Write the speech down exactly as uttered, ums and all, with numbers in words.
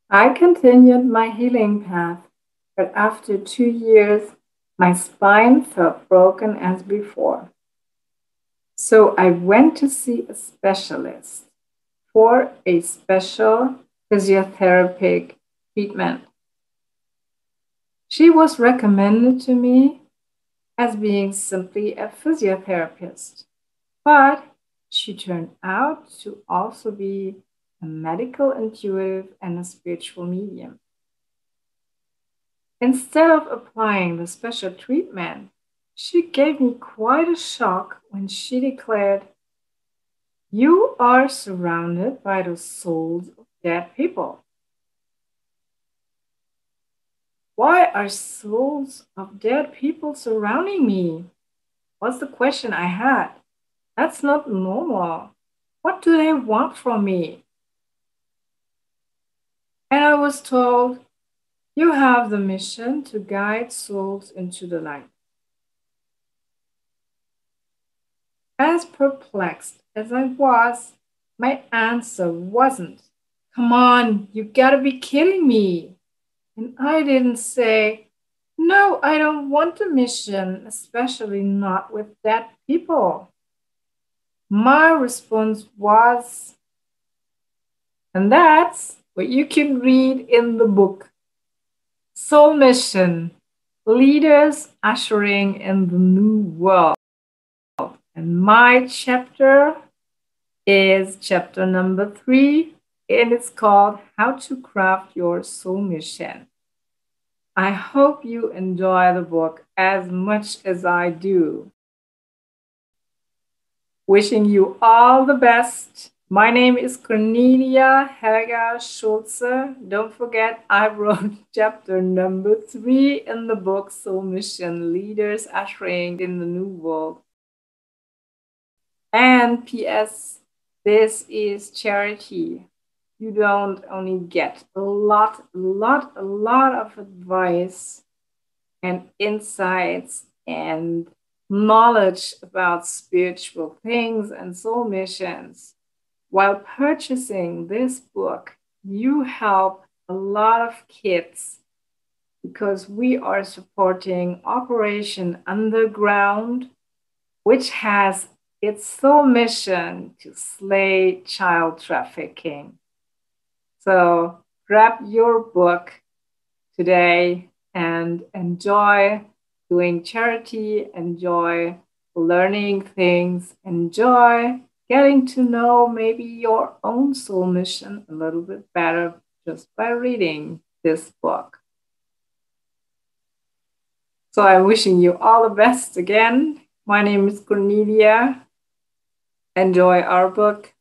I continued my healing path, but after two years, my spine felt broken as before. So I went to see a specialist for a special physiotherapeutic treatment. She was recommended to me as being simply a physiotherapist, but she turned out to also be a medical intuitive and a spiritual medium. Instead of applying the special treatment, she gave me quite a shock when she declared, "You are surrounded by the souls of dead people." Why are souls of dead people surrounding me? Was the question I had. That's not normal. What do they want from me? And I was told, you have the mission to guide souls into the light. As perplexed as I was, my answer wasn't, "Come on, you gotta be kidding me." And I didn't say, "No, I don't want a mission, especially not with dead people." My response was, and that's what you can read in the book, Soul Mission, Leaders Ushering in the New World. And my chapter is chapter number three, and it's called How to Craft Your Soul Mission. I hope you enjoy the book as much as I do. Wishing you all the best. My name is Cornelia Helga Schulze. Don't forget, I wrote chapter number three in the book Soul Mission, Leaders Ushering in the New World. And P S, this is charity. You don't only get a lot, a lot, a lot of advice and insights and knowledge about spiritual things and soul missions. While purchasing this book, you help a lot of kids because we are supporting Operation Underground, which has its sole mission to slay child trafficking. So grab your book today and enjoy doing charity, enjoy learning things, enjoy getting to know maybe your own soul mission a little bit better just by reading this book. So I'm wishing you all the best again. My name is Cornelia. Enjoy our book.